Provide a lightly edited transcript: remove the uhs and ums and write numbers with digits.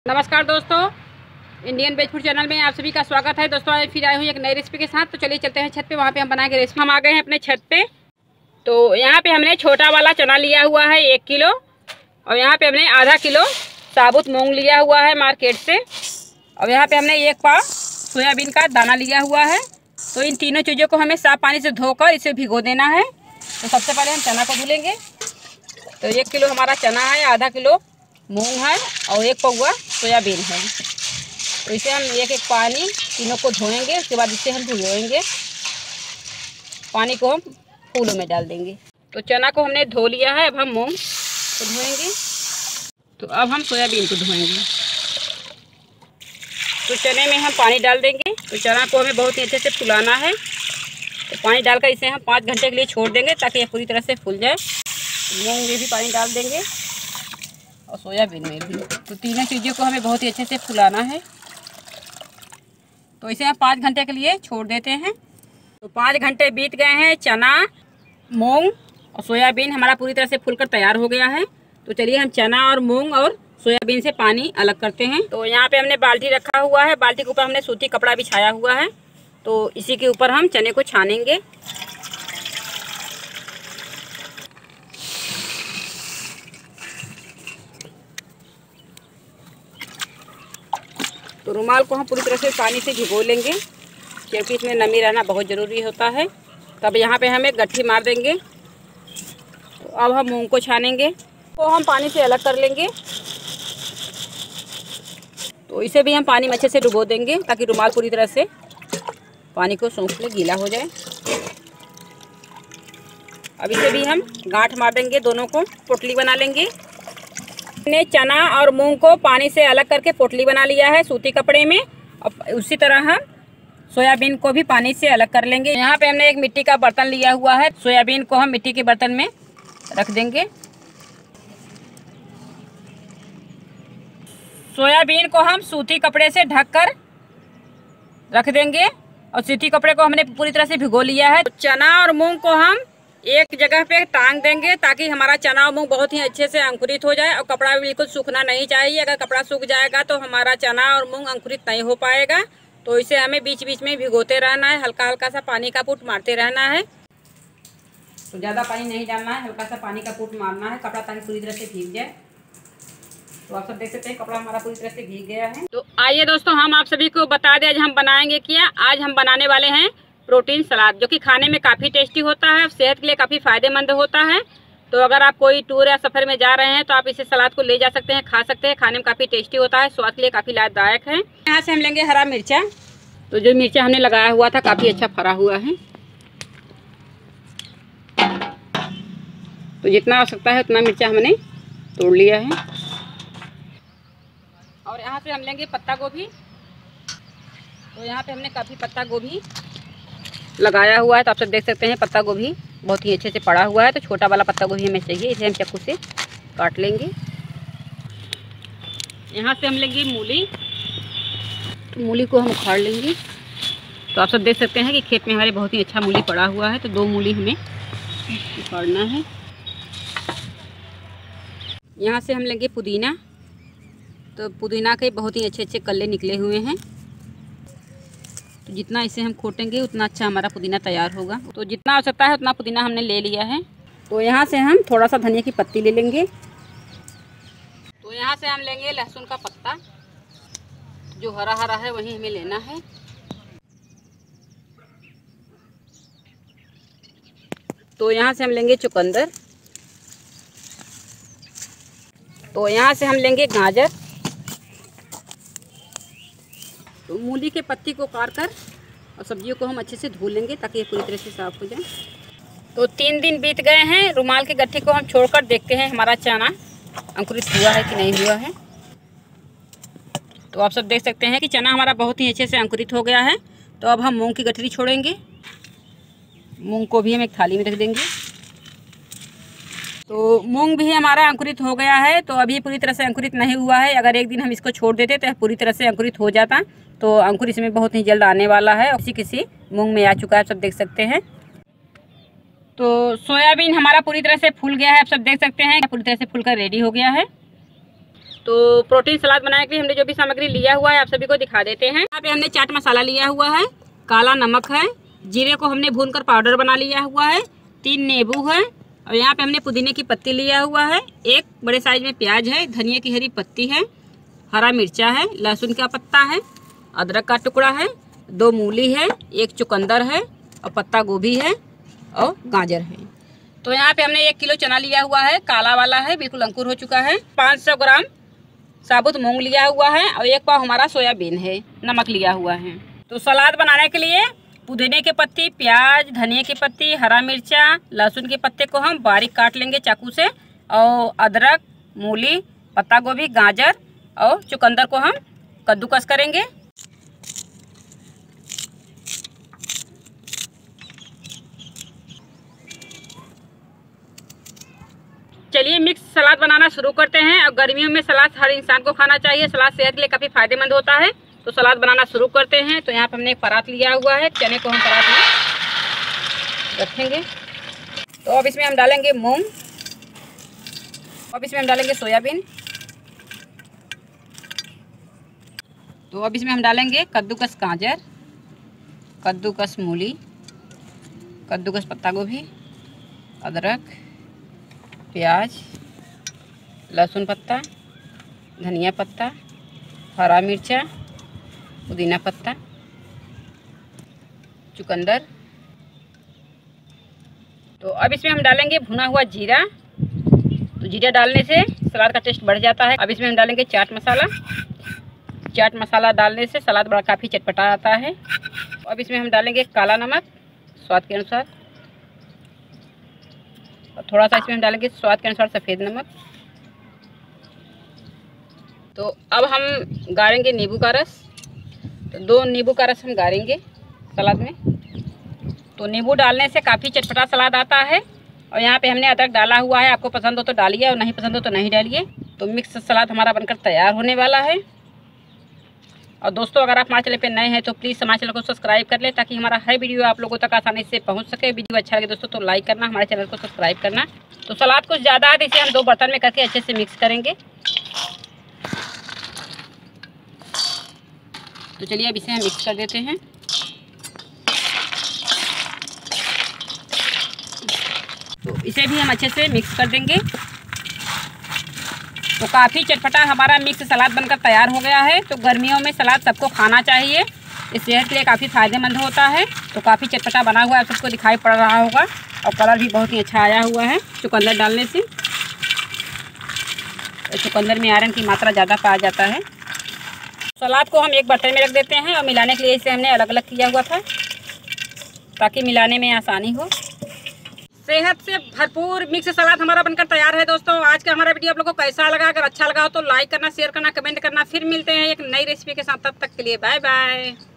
नमस्कार दोस्तों, Indian veg food channel में आप सभी का स्वागत है। दोस्तों आज फिर आए हुई एक नई रेसिपी के साथ। तो चलिए चलते हैं छत पे, वहाँ पे हम बनाएंगे रेसिपी। हम आ गए हैं अपने छत पे। तो यहाँ पे हमने छोटा वाला चना लिया हुआ है 1 किलो, और यहाँ पे हमने आधा किलो साबुत मूंग लिया हुआ है मार्केट से, और यहाँ पे हमने 1 पाव सोयाबीन का दाना लिया हुआ है। तो इन तीनों चीज़ों को हमें साफ पानी से धोकर इसे भिगो देना है। तो सबसे पहले हम चना को धुलेंगे। तो 1 किलो हमारा चना है, आधा किलो मूंग है और 1 पौवा सोयाबीन है। तो इसे हम एक पानी तीनों को धोएंगे। उसके बाद इसे हम भिगोएंगे। पानी को हम फूलों में डाल देंगे। तो चना को हमने धो लिया है, अब हम मूंग को धोएंगे। तो अब हम सोयाबीन को धोएंगे। तो चने में हम पानी डाल देंगे। तो चना को हमें बहुत ही अच्छे से फुलाना है। तो पानी डालकर इसे हम 5 घंटे के लिए छोड़ देंगे ताकि ये पूरी तरह से फूल जाए। मूंग में भी पानी डाल देंगे और सोयाबीन में भी। तो तीनों चीज़ों को हमें बहुत ही अच्छे से फुलाना है। तो इसे हम 5 घंटे के लिए छोड़ देते हैं। तो 5 घंटे बीत गए हैं। चना, मूंग और सोयाबीन हमारा पूरी तरह से फूलकर तैयार हो गया है। तो चलिए हम चना और मूंग और सोयाबीन से पानी अलग करते हैं। तो यहाँ पे हमने बाल्टी रखा हुआ है। बाल्टी के ऊपर हमने सूती कपड़ा बिछाया हुआ है। तो इसी के ऊपर हम चने को छानेंगे। तो रुमाल को हम पूरी तरह से पानी से भिगो लेंगे, क्योंकि इसमें नमी रहना बहुत ज़रूरी होता है। तब यहाँ पे हमें गट्ठी मार देंगे। तो अब हम मूंग को छानेंगे। तो हम पानी से अलग कर लेंगे। तो इसे भी हम पानी में अच्छे से डुबो देंगे ताकि रुमाल पूरी तरह से पानी को सूख ले, गीला हो जाए। अब इसे भी हम गांठ मार देंगे, दोनों को पोटली बना लेंगे। हमने चना और मूंग को पानी से अलग करके पोटली बना लिया है सूती कपड़े में। और उसी तरह हम सोयाबीन को भी पानी से अलग कर लेंगे। यहाँ पे हमने एक मिट्टी का बर्तन लिया हुआ है। सोयाबीन को हम मिट्टी के बर्तन में रख देंगे। सोयाबीन को हम सूती कपड़े से ढककर रख देंगे, और सूती कपड़े को हमने पूरी तरह से भिगो लिया है। चना और मूंग को हम एक जगह पे टांग देंगे ताकि हमारा चना और मूंग बहुत ही अच्छे से अंकुरित हो जाए। और कपड़ा भी बिल्कुल सूखना नहीं चाहिए। अगर कपड़ा सूख जाएगा तो हमारा चना और मूंग अंकुरित नहीं हो पाएगा। तो इसे हमें बीच बीच में भिगोते रहना है। हल्का हल्का सा पानी का फूट मारते रहना है। तो ज़्यादा पानी नहीं डालना है, हल्का सा पानी का फूट मारना है कपड़ा, ताकि पूरी तरह से भीग जाए। तो आप सब देख सकते हैं कपड़ा हमारा पूरी तरह से भीग गया है। तो आइए दोस्तों, हम आप सभी को बता दें आज हम बनाएंगे क्या। आज हम बनाने वाले हैं प्रोटीन सलाद, जो कि खाने में काफ़ी टेस्टी होता है, सेहत के लिए काफ़ी फ़ायदेमंद होता है। तो अगर आप कोई टूर या सफ़र में जा रहे हैं तो आप इसे सलाद को ले जा सकते हैं, खा सकते हैं। खाने में काफ़ी टेस्टी होता है, स्वास्थ्य के लिए काफ़ी लाभदायक है। यहाँ से हम लेंगे हरा मिर्चा। तो जो मिर्चा हमने लगाया हुआ था काफ़ी अच्छा फरा हुआ है। तो जितना हो सकता है उतना मिर्चा हमने तोड़ लिया है। और यहाँ से हम लेंगे पत्ता गोभी। तो यहाँ पे हमने काफ़ी पत्ता गोभी लगाया हुआ है। तो आप सब देख सकते हैं पत्ता गोभी बहुत ही अच्छे से पड़ा हुआ है। तो छोटा वाला पत्ता गोभी हमें चाहिए, इसे हम चाकू से काट लेंगे। यहाँ से हम लेंगे मूली। तो मूली को हम उखाड़ लेंगे। तो आप सब देख सकते हैं कि खेत में हमारे बहुत ही अच्छा मूली पड़ा हुआ है। तो 2 मूली हमें उखाड़ना है। यहाँ से हम लेंगे पुदीना। तो पुदीना के बहुत ही अच्छे अच्छे कल्ले निकले हुए हैं। तो जितना इसे हम खोटेंगे उतना अच्छा हमारा पुदीना तैयार होगा। तो जितना हो सकता है उतना पुदीना हमने ले लिया है। तो यहाँ से हम थोड़ा सा धनिया की पत्ती ले लेंगे। तो यहाँ से हम लेंगे लहसुन का पत्ता, जो हरा हरा है वही हमें लेना है। तो यहाँ से हम लेंगे चुकंदर। तो यहाँ से हम लेंगे गाजर। तो मूली के पत्ती को काट कर और सब्जियों को हम अच्छे से धो लेंगे ताकि ये पूरी तरह से साफ़ हो जाए। तो 3 दिन बीत गए हैं। रुमाल की गट्ठी को हम छोड़कर देखते हैं हमारा चना अंकुरित हुआ है कि नहीं हुआ है। तो आप सब देख सकते हैं कि चना हमारा बहुत ही अच्छे से अंकुरित हो गया है। तो अब हम मूंग की गठरी छोड़ेंगे। मूंग को भी हम एक थाली में रख देंगे। तो मूंग भी हमारा अंकुरित हो गया है। तो अभी पूरी तरह से अंकुरित नहीं हुआ है। अगर एक दिन हम इसको छोड़ देते तो पूरी तरह से अंकुरित हो जाता। तो अंकुर इसमें बहुत ही जल्द आने वाला है। किसी किसी मूंग में आ चुका है, आप सब देख सकते हैं। तो सोयाबीन हमारा पूरी तरह से फूल गया है, आप सब देख सकते हैं पूरी तरह से फूल कर रेडी हो गया है। तो प्रोटीन सलाद बनाने के लिए हमने जो भी सामग्री लिया हुआ है आप सभी को दिखा देते हैं। यहाँ पे हमने चाट मसाला लिया हुआ है, काला नमक है, जीरे को हमने भूनकर पाउडर बना लिया हुआ है, 3 नींबू है और यहाँ पे हमने पुदीने की पत्ती लिया हुआ है, 1 बड़े साइज में प्याज है, धनिया की हरी पत्ती है, हरा मिर्चा है, लहसुन का पत्ता है, अदरक का टुकड़ा है, 2 मूली है, 1 चुकंदर है और पत्ता गोभी है और गाजर है। तो यहाँ पे हमने 1 किलो चना लिया हुआ है, काला वाला है, बिल्कुल अंकुर हो चुका है। 500 ग्राम साबुत मूंग लिया हुआ है और 1 पाव हमारा सोयाबीन है, नमक लिया हुआ है। तो सलाद बनाने के लिए पुदीने की पत्ती, प्याज, धनिया की पत्ती, हरा मिर्चा, लहसुन के पत्ते को हम बारीक काट लेंगे चाकू से और अदरक, मूली, पत्ता गोभी, गाजर और चुकंदर को हम कद्दूकस करेंगे। चलिए मिक्स सलाद बनाना शुरू करते हैं। और गर्मियों में सलाद हर इंसान को खाना चाहिए, सलाद सेहत के लिए काफ़ी फायदेमंद होता है। तो सलाद बनाना शुरू करते हैं। तो यहाँ पर हमने एक परात लिया हुआ है, चने को हम परात में रखेंगे। तो अब इसमें हम डालेंगे मूंग, अब इसमें हम डालेंगे सोयाबीन, तो अब इसमें हम डालेंगे कद्दूकस गाजर, कद्दूकस मूली, कद्दूकस पत्ता गोभी, अदरक, प्याज, लहसुन पत्ता, धनिया पत्ता, हरा मिर्चा, पुदीना पत्ता, चुकंदर। तो अब इसमें हम डालेंगे भुना हुआ जीरा। तो जीरा डालने से सलाद का टेस्ट बढ़ जाता है। अब इसमें हम डालेंगे चाट मसाला। चाट मसाला डालने से सलाद बड़ा काफ़ी चटपटा आता है। अब इसमें हम डालेंगे काला नमक स्वाद के अनुसार और थोड़ा सा इसमें हम डालेंगे स्वाद के अनुसार सफ़ेद नमक। तो अब हम गाड़ेंगे नींबू का रस। तो 2 नींबू का रस हम गाड़ेंगे सलाद में। तो नींबू डालने से काफ़ी चटपटा सलाद आता है। और यहाँ पे हमने अदरक डाला हुआ है, आपको पसंद हो तो डालिए और नहीं पसंद हो तो नहीं डालिए। तो मिक्स सलाद हमारा बनकर तैयार होने वाला है। और दोस्तों अगर आप हमारे चैनल पे नए हैं तो प्लीज़ हमारे चैनल को सब्सक्राइब कर लें ताकि हमारा हर वीडियो आप लोगों तक आसानी से पहुंच सके। वीडियो अच्छा लगे दोस्तों तो लाइक करना, हमारे चैनल को सब्सक्राइब करना। तो सलाद कुछ ज़्यादा है, इसे हम 2 बर्तन में करके अच्छे से मिक्स करेंगे। तो चलिए अब इसे हम मिक्स कर देते हैं। तो इसे भी हम अच्छे से मिक्स कर देंगे। तो काफ़ी चटपटा हमारा मिक्स सलाद बनकर तैयार हो गया है। तो गर्मियों में सलाद सबको खाना चाहिए, इस सेहत के लिए काफ़ी फ़ायदेमंद होता है। तो काफ़ी चटपटा बना हुआ है, सबको दिखाई पड़ रहा होगा और कलर भी बहुत ही अच्छा आया हुआ है चुकंदर डालने से। तो चुकंदर में आयरन की मात्रा ज़्यादा पाया जाता है। सलाद को हम एक बर्तन में रख देते हैं और मिलाने के लिए इसे हमने अलग अलग किया हुआ था ताकि मिलाने में आसानी हो। सेहत से भरपूर मिक्स सलाद हमारा बनकर तैयार है। दोस्तों आज का हमारा वीडियो आप लोगों को कैसा लगा? अगर अच्छा लगा हो तो लाइक करना, शेयर करना, कमेंट करना। फिर मिलते हैं एक नई रेसिपी के साथ, तब तक के लिए बाय बाय।